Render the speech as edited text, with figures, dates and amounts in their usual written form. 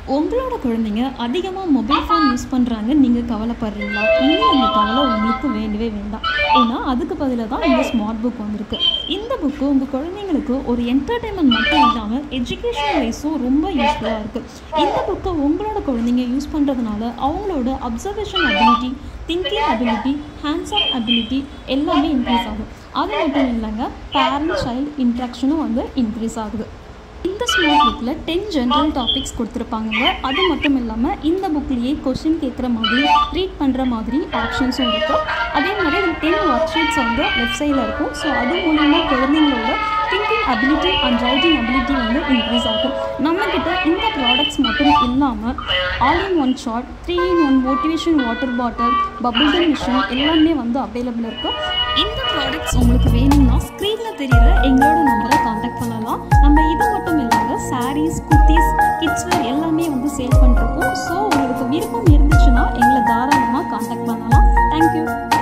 உங்களோட குழந்தைங்க அதிகமாக மொபைல் ஃபோன் யூஸ் பண்ணுறாங்கன்னு நீங்கள் கவலைப்படுறீங்களா? இனி அந்த கவலை உங்களுக்கு வேண்டவே வேண்டாம். ஏன்னா அதுக்கு பதிலாக தான் இந்த ஸ்மார்ட் புக் வந்திருக்கு. இந்த புக்கு உங்கள் குழந்தைங்களுக்கு ஒரு என்டர்டெயின்மெண்ட் மட்டும் இல்லாமல் எஜுகேஷன் வைஸும் ரொம்ப யூஸ்ஃபுல்லாக இருக்குது. இந்த புக்கை உங்களோட குழந்தைங்க யூஸ் பண்ணுறதுனால அவங்களோட observation ability, thinking ability, hands on ability எல்லாமே இன்க்ரீஸ் ஆகும். அது மட்டும் இல்லைங்க, பேரண்ட் சைல்டு இன்ட்ராக்ஷனும் வந்து இன்க்ரீஸ் ஆகுது. இந்த ஸ்மார்ட் புக்கில் 10 ஜென்ரல் டாபிக்ஸ் கொடுத்துருப்பாங்க. அது மட்டும் இல்லாமல் இந்த புக்லேயே கொஸ்டின் கேட்குற மாதிரி, ரீட் பண்ணுற மாதிரி ஆப்ஷன்ஸும் இருக்குது. அதே மாதிரி இதில் 10 ஒர்க் ஷீட்ஸ் வந்து லெஃப்ட் சைடில் இருக்கும். ஸோ அது மூலமாக குழந்தைங்களோட thinking ability and writing ability வந்து இன்க்ரீஸ் ஆகும். நம்மக்கிட்ட இந்த ப்ராடக்ட்ஸ் மட்டும் இல்லாமல் all in one shot, 3-in-1 motivation water bottle, bubble gum machine எல்லாமே வந்து அவைலபிள் இருக்குது. இந்த ப்ராடக்ட்ஸ் உங்களுக்கு வேணும்னா ஸ்க்ரீனில் தெரிகிற எங்களோட நம்பரை கான்டாக்ட் பண்ணலாம். நம்ம இது மட்டும் இல்லாமல் சாரீஸ், குர்த்திஸ், கிட்ஸ்வேர் எல்லாமே வந்து சேல் பண்ணுறோம். ஸோ உங்களுக்கு விருப்பம் இருந்துச்சுன்னா எங்களை தாராளமாக கான்டாக்ட் பண்ணலாம். தேங்க்யூ.